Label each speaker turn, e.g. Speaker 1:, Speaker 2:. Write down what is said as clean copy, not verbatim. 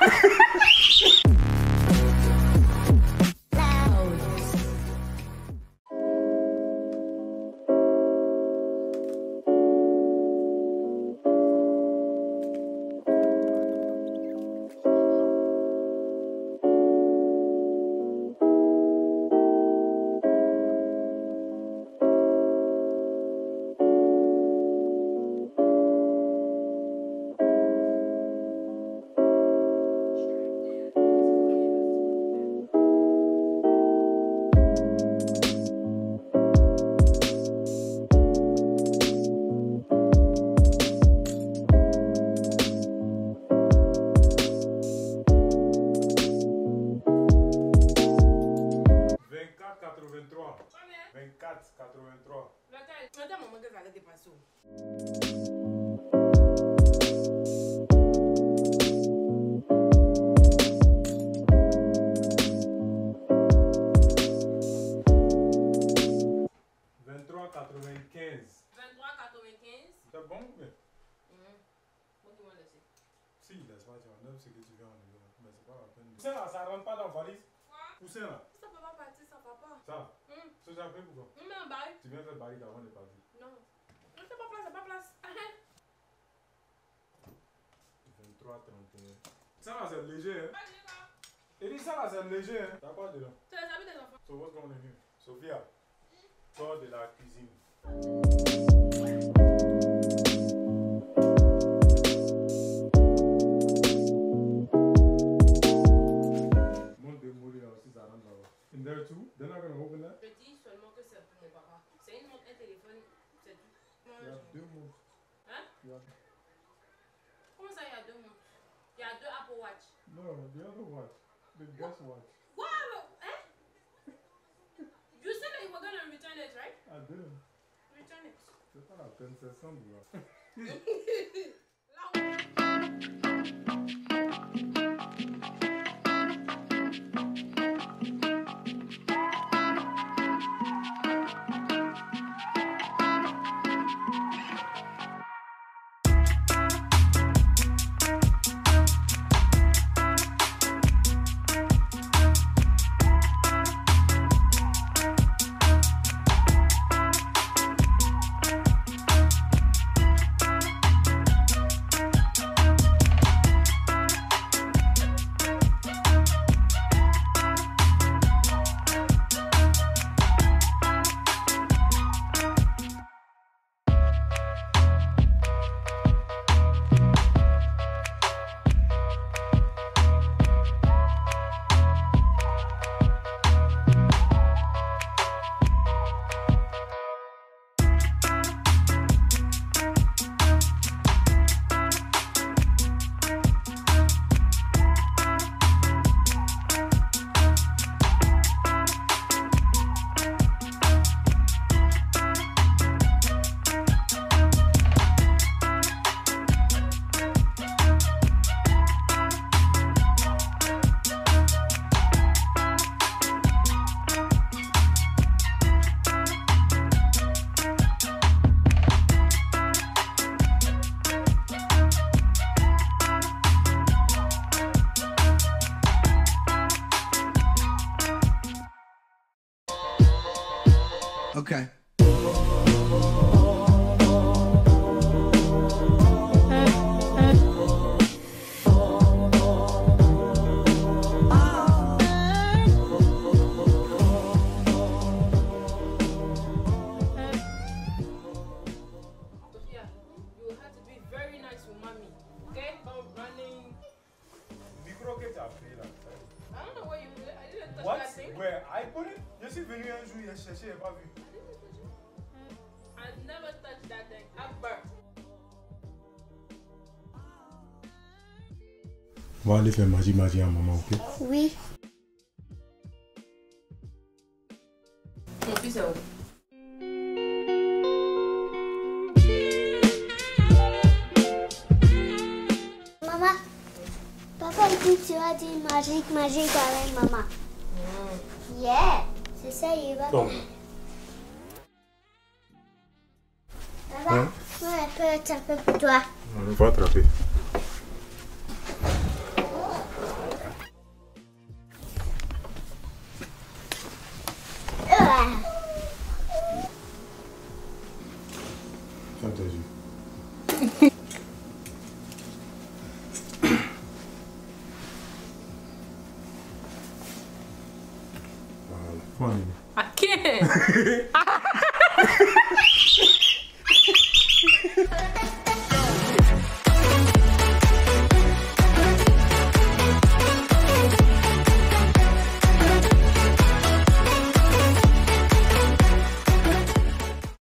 Speaker 1: C'est bon ou bien? Moi qui m'en laisse. Si, laisse-moi, tu enlèves ce que tu veux enlever. Mais c'est pas la peine. Poussin là, ça rentre pas dans la valise? Quoi? Poussin là. Ça peut pas partir, ça va pas. Ça? Ça j'ai appelé pourquoi? On met un baril. Tu viens faire baril avant de partir? Non. Non, c'est pas place, c'est pas place. 23, 31. Ça là, c'est léger, hein? Pas léger, quoi? Et dit ça là, c'est léger, hein? T'as quoi dedans? C'est les habits des enfants. So what's going on here? Sophia, sors de la cuisine. In there too? They're not going to open that? Je dis seulement que c'est pour mon papa. C'est une montre, un téléphone, c'est tout. Il y a deux montres. Hein? Comment ça, il y a deux montres? Il y a deux Apple Watch. No, the other watch. The guest watch. What? Hein? You said that you were going to return it, right? I didn't. Return it. C'est pas la peine, c'est 100 $.
Speaker 2: Okay.
Speaker 1: Where I put it? Je suis venu un jour, il a cherché, il n'a pas vu. I never touched that thing, ever. On va aller faire magie à maman, ok?
Speaker 3: Oui.
Speaker 1: Mon fils est où?
Speaker 3: Maman, papa dit tu as dit magique avec maman. Yeah, c'est ça, il va.
Speaker 1: Bon.
Speaker 3: Papa, ouais, peut être un peu pour toi.
Speaker 1: On va attraper. Ferme tes yeux. Voilà. Faut en aller.
Speaker 4: I can't.